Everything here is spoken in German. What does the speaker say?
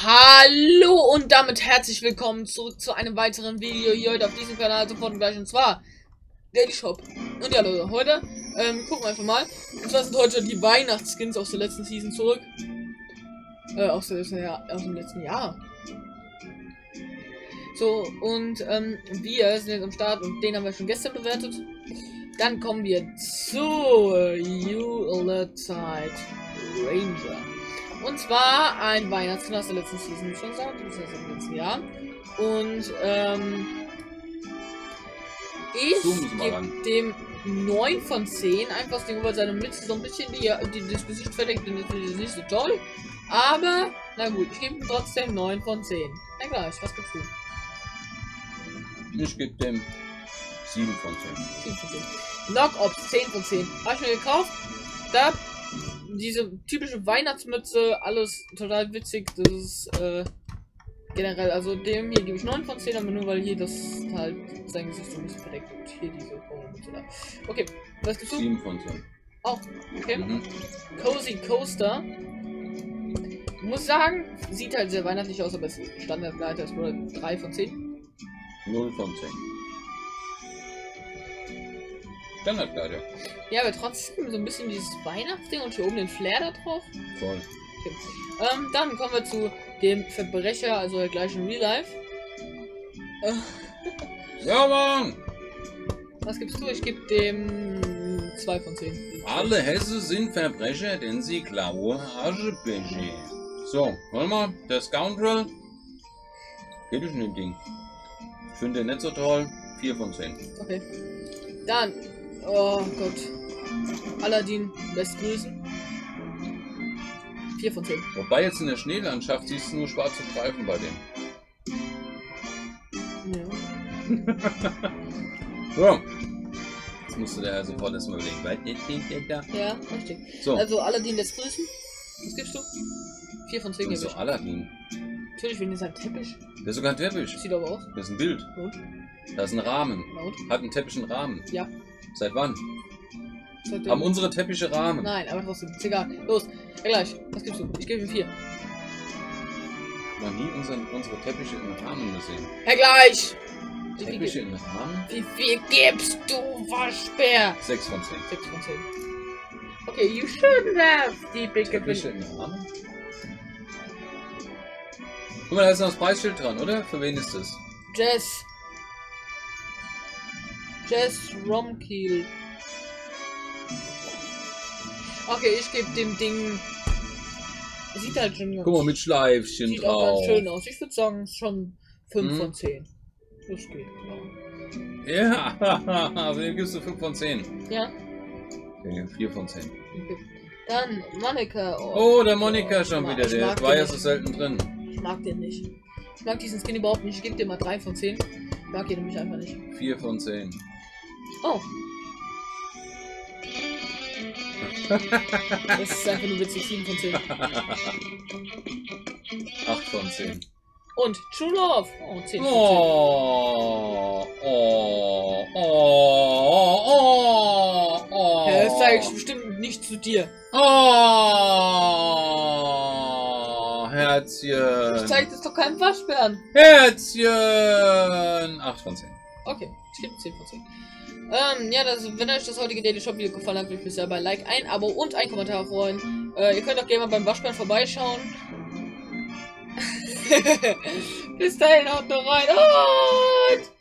Hallo und damit herzlich willkommen zurück zu einem weiteren Video hier heute auf diesem Kanal sofort gleich, und zwar Daily Shop. Und ja Leute, heute gucken wir einfach mal. Und zwar sind heute die Weihnachtsskins aus der letzten Season zurück. Aus dem letzten Jahr. So, und wir sind jetzt am Start und den haben wir schon gestern bewertet. Dann kommen wir zu Yuletide Ranger. Und zwar ein Weihnachtsskin aus der letzten Season, wie schon gesagt, das heißt im letzten Jahr. Und ich gebe dem 9 von 10, einfach das Ding über seine Mitte so ein bisschen das Gesicht verdeckt, und das ist nicht so toll. Aber, na gut, ich gebe ihm trotzdem 9 von 10. Na gleich, was gibst du? Ich gebe dem 7 von 10. 7 von 10. Knock-Ops 10 von 10. Habe ich mir gekauft. Da diese typische Weihnachtsmütze, alles total witzig. Das ist generell, also dem hier gebe ich 9 von 10, aber nur weil hier das halt sein Gesicht so ein bisschen verdeckt und hier diese Mütze da. Okay, was gibst du? 7 von 10. Auch, okay. Cozy Coaster. Muss sagen, sieht halt sehr weihnachtlich aus, aber es ist Standardleiter, ist nur 3 von 10. 0 von 10. Standardkleider. Ja, aber trotzdem so ein bisschen dieses Weihnachtsding und hier oben den Flair da drauf. Voll. Okay. Dann kommen wir zu dem Verbrecher, also der gleichen Real Life. Ja, Mann! Was gibst du? Ich gebe dem 2 von 10. Alle Hesse sind Verbrecher, denn sie klauen Aschebäche. So, wollen wir der Scoundrel? Geht es in dem Ding. Ich finde den nicht so toll. 4 von 10. Okay. Dann, oh Gott. Aladdin lässt grüßen. 4 von 10. Wobei jetzt in der Schneelandschaft siehst du nur schwarze Streifen bei dem. Ja. So. Jetzt musst du dir also sofort erstmal überlegen. Weil jetzt steht der da. Ja, richtig. So. Also Aladdin lässt grüßen. Was gibst du? 4 von 10 Das ist gebe so ich. Aladdin. Natürlich, wenn ihr sagt Teppich. Der ist sogar ein Teppich. Sieht aber aus. Das ist ein Bild. Und? Da ist ein Rahmen. Laut. Hat einen Teppich einen Rahmen. Ja. Seit wann? Seitdem. Haben unsere Teppiche Rahmen? Nein, aber trotzdem. Ist egal. Los. Ja, gleich. Was gibst du? Ich gebe ihm 4. Noch nie unsere Teppiche im Rahmen gesehen. Ja, gleich. Teppiche im Rahmen? Wie viel gibst du, Waschbär? 6 von 10. 6 von 10. Okay, you shouldn't have die big Teppiche im Rahmen? Guck mal, da ist noch das Preisschild dran, oder? Für wen ist das? Jess Romkiel. Okay, ich gebe dem Ding. Sieht halt schon. Guck mal, mit Schleifchen sieht drauf. auch ganz schön aus. Ich würde sagen, schon 5 von 10. Das geht, Ja, also dem gibst du 5 von 10. Ja. Okay, 4 von 10. Okay. Dann Monika. Oh, der Monika schon wieder. Der war ja so selten drin. Ich mag den nicht. Ich mag diesen Skin überhaupt nicht. Ich gebe dir mal 3 von 10. Ich mag ihn nämlich einfach nicht. 4 von 10. Oh. Das ist einfach nur witzig. 7 von 10. 8 von 10. Und True Love. Oh, 10 von 10. Oh, oh, oh, oh, oh. Ja, das zeige ich bestimmt nicht zu dir. Oh, Herzchen. Ich zeige das doch keinem Waschbären. Herzchen. 8 von 10. Okay, ich gebe 10 von 10. Ja, wenn euch das heutige Daily Shop Video gefallen hat, würde ich mich sehr bei Like, ein Abo und ein Kommentar freuen. Ihr könnt auch gerne mal beim Waschbären vorbeischauen. Bis dahin, haut noch rein und